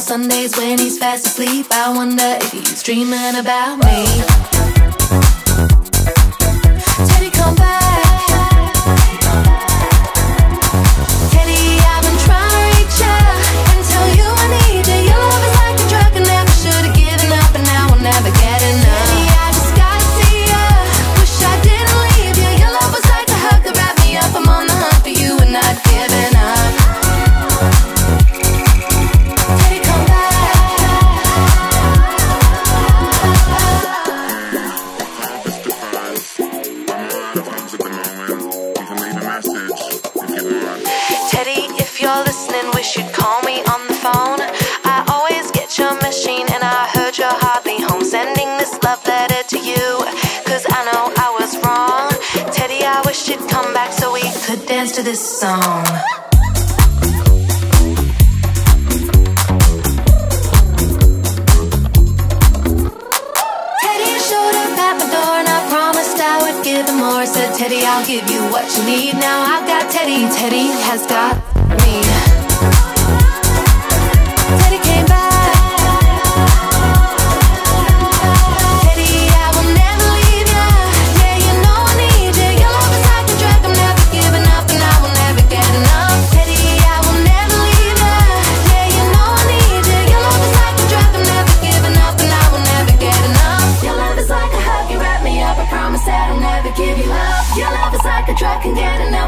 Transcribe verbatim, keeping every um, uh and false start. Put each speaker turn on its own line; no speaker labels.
Sundays when he's fast asleep, I wonder if he's dreaming about me. Teddy, come back. Teddy, I've been trying to reach out and tell you I need you. Your love is like a drug, I never should have given up, and now I'll never get enough. Teddy, I just gotta see ya. Wish I didn't leave you. Your love was like a hug that wrapped me up. I'm on the hunt for you and not giving up. Teddy, come back. Teddy, if you're listening, wish you'd call me on the phone. I always get your machine and I heard you're hardly home. Sending this love letter to you, cause I know I was wrong. Teddy, I wish you'd come back so we could dance to this song. Teddy showed up at my door and I promised I would give him more. Said, Teddy, I'll give you what you need. Now I've got Teddy, Teddy has got me. Teddy came back. Teddy, I will never leave ya. Yeah, you know I need you. Your love is like a drug, I'm never giving up, and I will never get enough. Teddy, I will never leave ya. Yeah, you know I need you. Your love is like a drug, I'm never giving up, and I will never get enough. Your love is like a hug, you wrap me up, I promise that I'll never give you up. Your love is like a drug, can't get enough.